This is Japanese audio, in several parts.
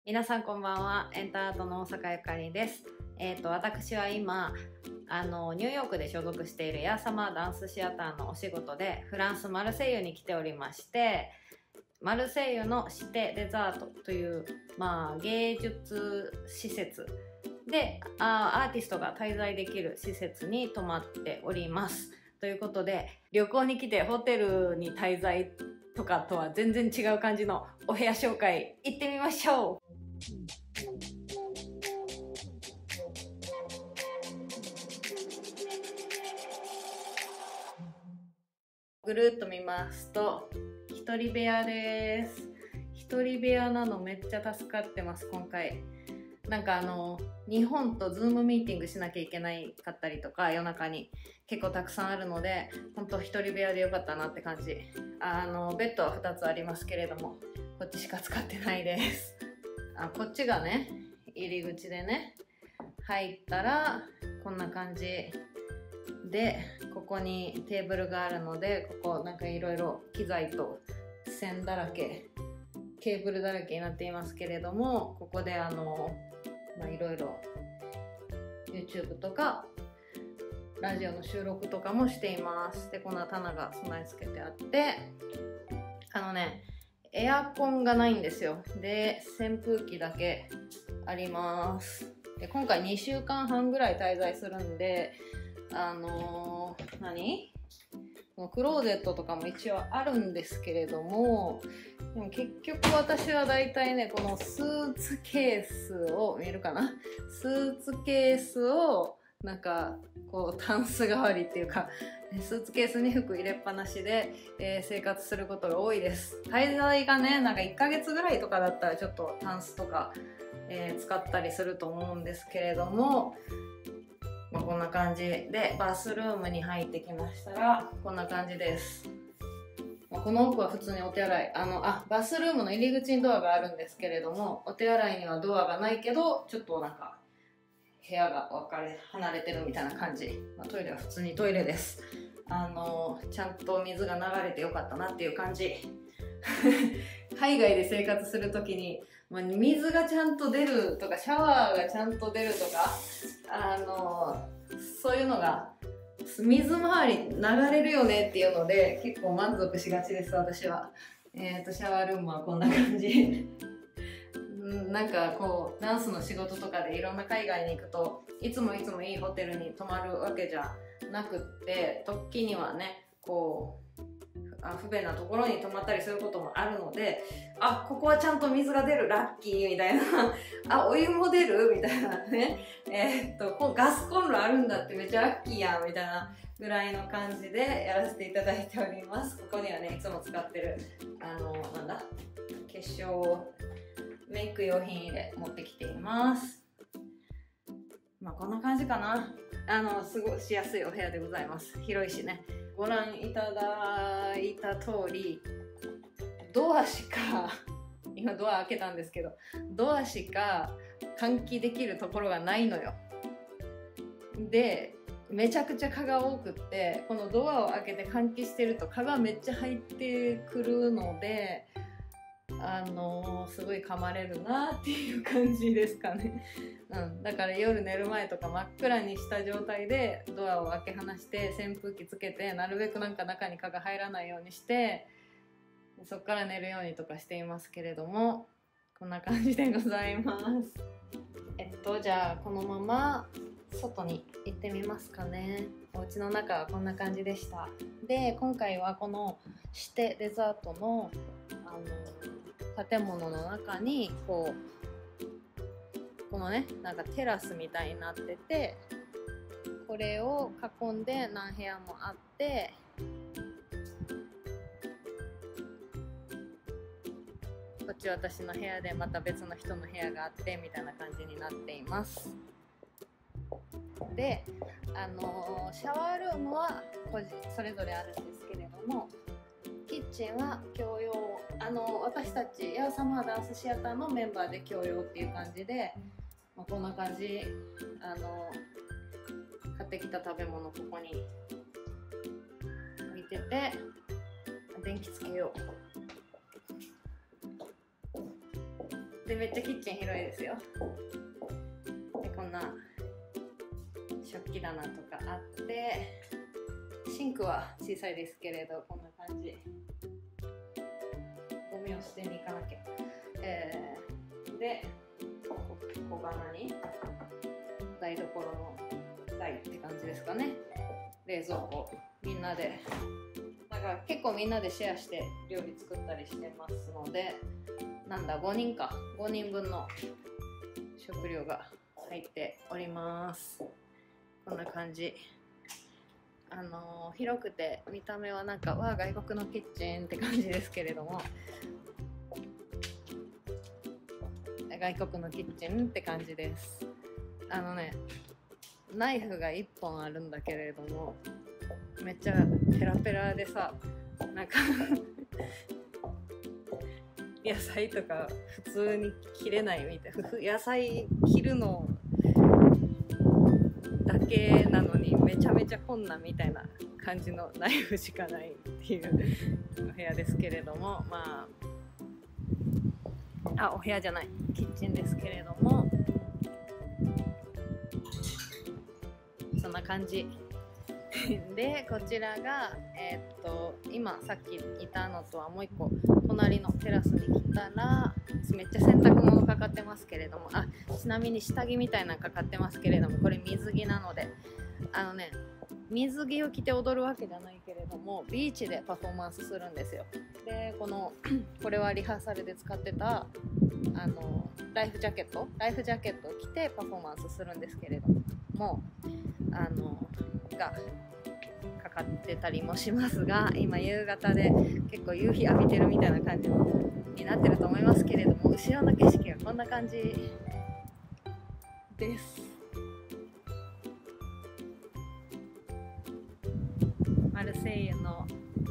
皆さんこんばんは。エンターアートの大阪ゆかりです。私は今ニューヨークで所属しているエアサマーダンスシアターのお仕事でフランスマルセイユに来ておりまして、マルセイユのシテデザートという、芸術施設でアーティストが滞在できる施設に泊まっております。ということで、旅行に来てホテルに滞在とかとは全然違う感じのお部屋紹介行ってみましょう。ぐるっと見ますと一人部屋です。一人部屋なのめっちゃ助かってます。今回なんか日本とズームミーティングしなきゃいけないかったりとか、夜中に結構たくさんあるので、本当一人部屋でよかったなって感じ。ベッドは2つありますけれども、こっちしか使ってないです。こっちがね、入り口でね、入ったらこんな感じで、ここにテーブルがあるので、ここなんかいろいろ機材と線だらけ、ケーブルだらけになっていますけれども、ここでいろいろ YouTube とかラジオの収録とかもしています。で、こんな棚が備え付けてあって、エアコンがないんですよ。で、扇風機だけあります。で、今回2週間半ぐらい滞在するんで、このクローゼットとかも一応あるんですけれども、でも結局私はだいたいね、このスーツケースを見えるかな、スーツケースをなんかこうタンス代わりっていうか、スーツケースに服入れっぱなしで、生活することが多いです。滞在がね、なんか1ヶ月ぐらいとかだったらちょっとタンスとか、使ったりすると思うんですけれども、こんな感じでバスルームに入ってきましたらこんな感じです。この奥は普通にお手洗い、バスルームの入り口にドアがあるんですけれども、お手洗いにはドアがないけど、ちょっとなんか部屋が離れてるみたいな感じ。トイレは普通にトイレです。ちゃんと水が流れてよかったなっていう感じ。海外で生活するときに水がちゃんと出るとか、シャワーがちゃんと出るとか、そういうのが水回り流れるよねっていうので結構満足しがちです、私は。シャワールームはこんな感じ。なんかこうダンスの仕事とかでいろんな海外に行くといつもいいホテルに泊まるわけじゃなくって、時にはね、こう不便なところに泊まったりすることもあるので、ここはちゃんと水が出る、ラッキーみたいなお湯も出るみたいなね、ガスコンロあるんだってめっちゃラッキーやんみたいなぐらいの感じでやらせていただいております。ここにはね、いつも使ってる化粧メイク用品入れ持ってきています。こんな感じかな。過ごしやすいお部屋でございます。広いしね。ご覧いただいた通り、ドアしか今ドア開けたんですけど、ドアしか換気できるところがないのよ。で、めちゃくちゃ蚊が多くって、このドアを開けて換気してると蚊がめっちゃ入ってくるので、すごい噛まれるなっていう感じですかね。だから夜寝る前とか真っ暗にした状態でドアを開け放して扇風機つけて、なるべくなんか中に蚊が入らないようにしてそっから寝るようにとかしていますけれども、こんな感じでございます。じゃあこのまま外に行ってみますかね。お家の中はこんな感じでした。で、今回はこのシテデザートの建物の中にこのね、なんかテラスみたいになってて、これを囲んで何部屋もあって、こっち私の部屋でまた別の人の部屋があってみたいな感じになっています。で、シャワールームはそれぞれあるんですけれども、キッチンは共用。私たちエアサマーダンスシアターのメンバーで共用っていう感じで、こんな感じ。買ってきた食べ物ここに置いてて、電気つけよう。 でめっちゃキッチン広いですよ。でこんな食器棚とかあって、シンクは小さいですけれどこんな感じ。ゴミを捨てに行かなきゃ。でここが台所の台って感じですかね。冷蔵庫みんなで、だから結構みんなでシェアして料理作ったりしてますので、5人分の食料が入っております。こんな感じ。広くて見た目はなんか外国のキッチンって感じですけれども、外国のキッチンって感じです。ナイフが1本あるんだけれども、めっちゃペラペラでさ、なんか野菜とか普通に切れないみたいな。野菜切るのだけなのにめちゃめちゃ困難みたいな感じのナイフしかないっていうお部屋ですけれども、お部屋じゃない、キッチンですけれども、そんな感じで、こちらが今さっきいたのとはもう一個隣のテラスに来たら、めっちゃ洗濯物かかってますけれども、ちなみに下着みたいなのかかってますけれども、これ水着なので、水着を着て踊るわけじゃないけれども、ビーチでパフォーマンスするんですよ。でこれはリハーサルで使ってたライフジャケットを着てパフォーマンスするんですけれども、がかかってたりもしますが、今夕方で結構夕日浴びてるみたいな感じになってると思いますけれども、後ろの景色がこんな感じです。マルセイユの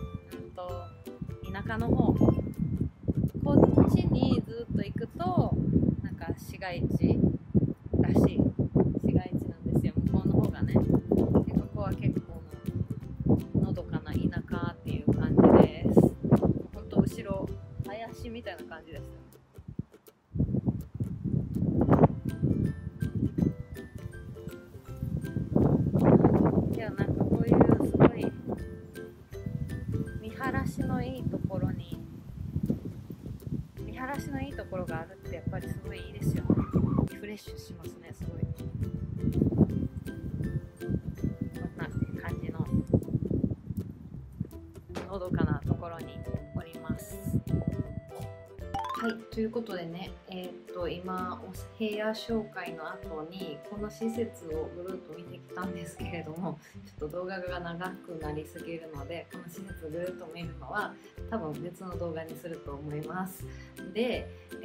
田舎の方、こっちにずっと行くとなんか市街地らしい、市街地なんですよ、向こうの方がね。でここは結構なのどかな田舎っていう感じです。ほんと後ろ林みたいな感じですよ。いや、なんかこういうすごい見晴らしのいいところがあるってやっぱりすごいいいですよね。リフレッシュしますね、すごい。こんな感じののどかなところにおります。はい、ということでね、今お部屋紹介の後にこの施設をぐるっと見てきたんですけれども、ちょっと動画が長くなりすぎるので、この施設をぐるっと見るのは多分別の動画にすると思います。で、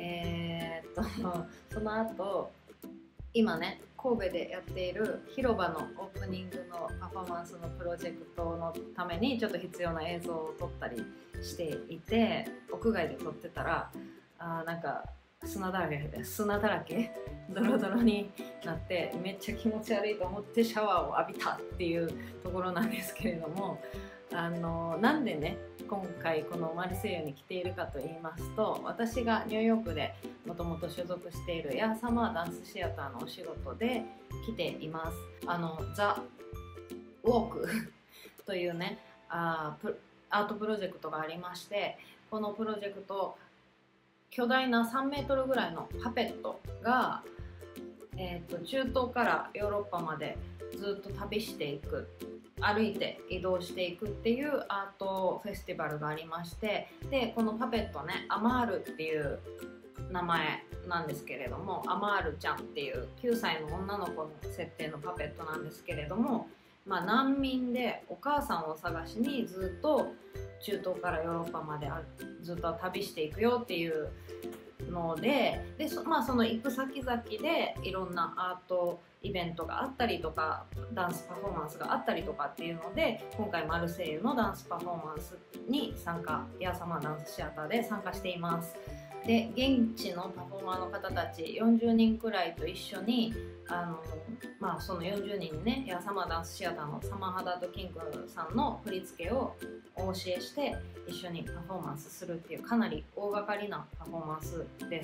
その後今ね神戸でやっている広場のオープニングのパフォーマンスのプロジェクトのためにちょっと必要な映像を撮ったりしていて、屋外で撮ってたらなんか砂だらけドロドロになってめっちゃ気持ち悪いと思ってシャワーを浴びたっていうところなんですけれども、なんでね今回このマルセイユに来ているかと言いますと、私がニューヨークでもともと所属しているエアサマーダンスシアターのお仕事で来ています。ザ・ウォークというねアートプロジェクトがありまして、このプロジェクト巨大な3メートルぐらいのパペットが、中東からヨーロッパまでずっと旅していく、歩いて移動していくっていうアートフェスティバルがありまして、でこのパペットね、アマールっていう名前なんですけれども、アマールちゃんっていう9歳の女の子の設定のパペットなんですけれども、難民でお母さんを探しにずっと中東からヨーロッパまでずっと旅していくよっていうので、その行く先々でいろんなアートイベントがあったりとか、ダンスパフォーマンスがあったりとかっていうので、今回マルセイユのダンスパフォーマンスにエアサマーダンスシアターで参加しています。で現地のパフォーマーの方たち40人くらいと一緒にその40人にね、エアサマーダンスシアターのサマー・ハダード・キングさんの振り付けをお教えして一緒にパフォーマンスするっていう、かなり大掛かりなパフォーマンスです。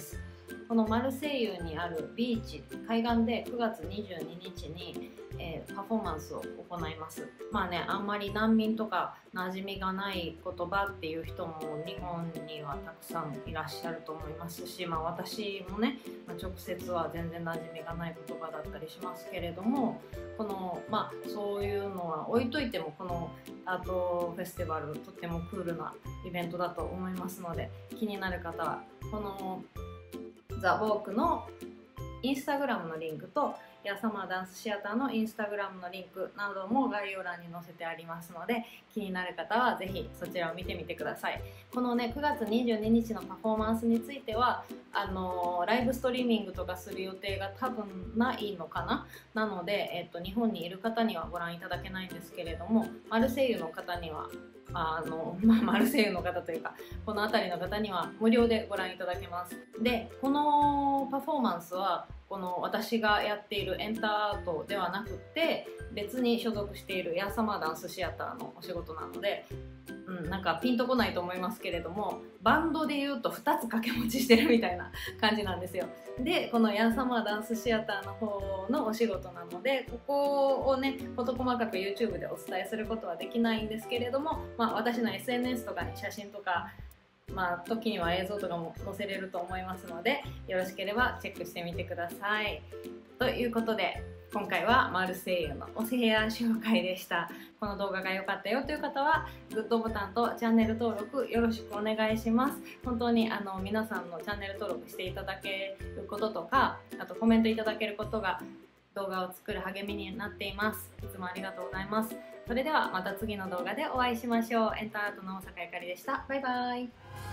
このマルセイユにあるビーチ海岸で9月22日に、パフォーマンスを行います。まあね、あんまり難民とか馴染みがない言葉っていう人も日本にはたくさんいらっしゃると思いますし、まあ、私もね、直接は全然馴染みがない言葉だったりしますけれども、このまあそういうのは置いといても、このアートフェスティバルとってもクールなイベントだと思いますので、気になる方はこのザ・ウォークのインスタグラムのリンクとヤサマーダンスシアターのインスタグラムのリンクなども概要欄に載せてありますので、気になる方はぜひそちらを見てみてください。このね9月22日のパフォーマンスについてはライブストリーミングとかする予定が多分ないのかなので、日本にいる方にはご覧いただけないんですけれども、マルセイユの方にはマルセイユの方というかこの辺りの方には無料でご覧いただけます。でこのパフォーマンスはこの私がやっているエンターアートではなくって別に所属しているヤーサマーダンスシアターのお仕事なので、なんかピンとこないと思いますけれども、バンドでいうと2つ掛け持ちしてるみたいな感じなんですよ。でこのヤーサマーダンスシアターの方のお仕事なので、ここをね事細かく YouTube でお伝えすることはできないんですけれども、私の SNS とかに写真とか時には映像とかも載せれると思いますので、よろしければチェックしてみてください。ということで今回はマルセイユのお部屋紹介でした。この動画が良かったよという方はグッドボタンとチャンネル登録よろしくお願いします。本当に皆さんのチャンネル登録していただけることとか、あとコメントいただけることが動画を作る励みになっています。いつもありがとうございます。それではまた次の動画でお会いしましょう。エンターアートの坂井かりでした。バイバイ。